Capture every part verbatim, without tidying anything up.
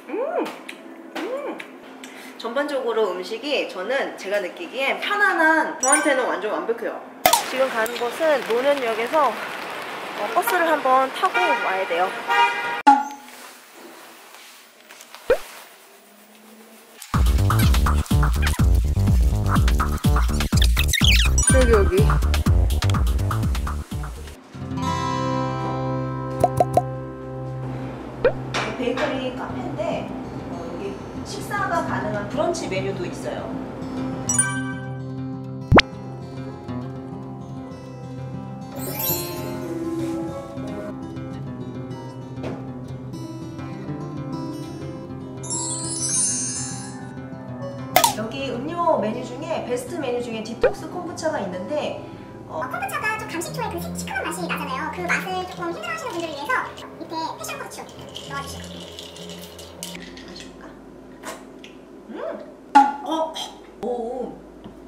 음, 음. 전반적으로 음식이 저는 제가 느끼기엔 편안한, 저한테는 완전 완벽해요. 지금 가는 곳은 노년역에서 어, 버스를 한번 타고 와야 돼요. 여기 여기 베이커리 카페인데 어, 여기 식사가 가능한 브런치 메뉴도 있어요. 여기 음료 메뉴 중에 베스트 메뉴 중에 디톡스 콤부차가 있는데 어, 어, 콤부차가 좀 감식초의 그 시, 시큼한 맛이 나잖아요. 그 맛을 조금 힘들어하시는 분들을 위해서 밑에 패션 후르츠 넣어주시고. 마실까? 음! 어! 오!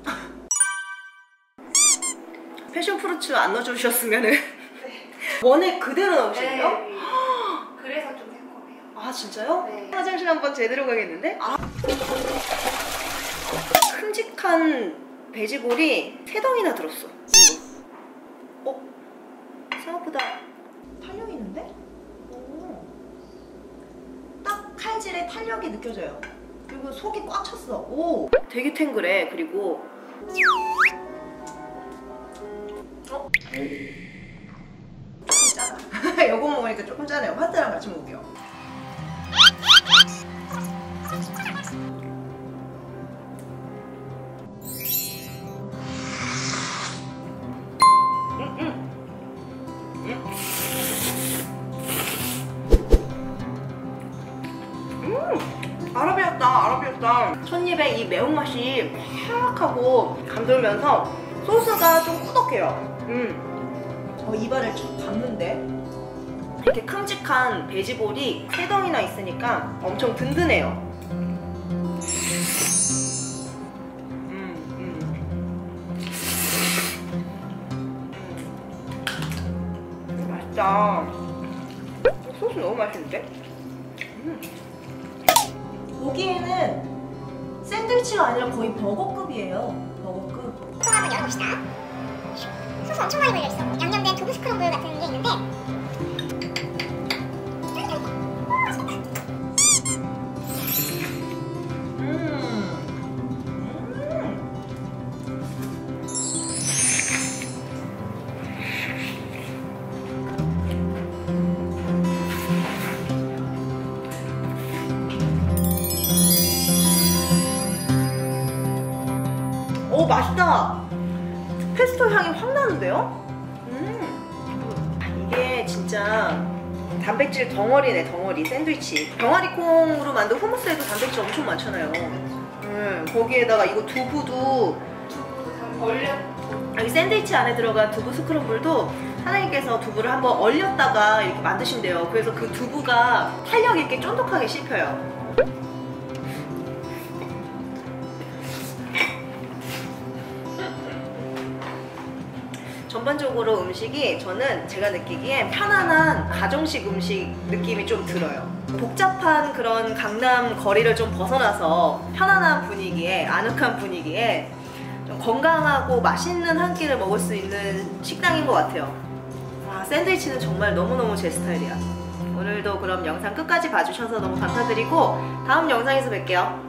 패션 프루츠 안 넣어주셨으면은 네. 원액 그대로 넣으시네요? 네. 그래서 좀 새콤해요. 아 진짜요? 네. 화장실 한번 제대로 가겠는데? 아. 큼직한 베지볼이 세 덩이나 들었어. 이거. 어? 생각보다 탄력 있는데? 오. 딱 칼질에 탄력이 느껴져요. 그리고 속이 꽉 찼어. 오, 되게 탱글해. 그리고 어? 조금 짜다. 이거 먹으니까 조금 짜네요. 파스타랑 같이 먹을게요. 음! 아라비아따, 아라비아따. 첫입에 이 매운맛이 확 하고 감돌면서 소스가 좀 꾸덕해요. 음. 어, 입안을 쫙 감는데 이렇게 큼직한 베지볼이 세 덩이나 있으니까 엄청 든든해요. 음, 음. 맛있다. 소스 너무 맛있는데? 음. 보기에는 샌드위치가 아니라 거의 버거급이에요. 버거급. 통 한번 열어봅시다. 소스 엄청 많이 걸려있어. 양념된 두부 스크럼블 같은 게 있는데 오, 맛있다. 페스토 향이 확 나는데요? 음. 이게 진짜 단백질 덩어리네. 덩어리 샌드위치. 병아리콩으로 만든 후무스에도 단백질 엄청 많잖아요. 음, 거기에다가 이거 두부도 얼려. 여기 샌드위치 안에 들어간 두부 스크럼블도 사장님께서 두부를 한번 얼렸다가 이렇게 만드신대요. 그래서 그 두부가 탄력 있게 쫀득하게 씹혀요. 전반적으로 음식이 저는 제가 느끼기엔 편안한 가정식 음식 느낌이 좀 들어요. 복잡한 그런 강남 거리를 좀 벗어나서 편안한 분위기에, 아늑한 분위기에 좀 건강하고 맛있는 한 끼를 먹을 수 있는 식당인 것 같아요. 와, 샌드위치는 정말 너무너무 제 스타일이야. 오늘도 그럼 영상 끝까지 봐주셔서 너무 감사드리고 다음 영상에서 뵐게요.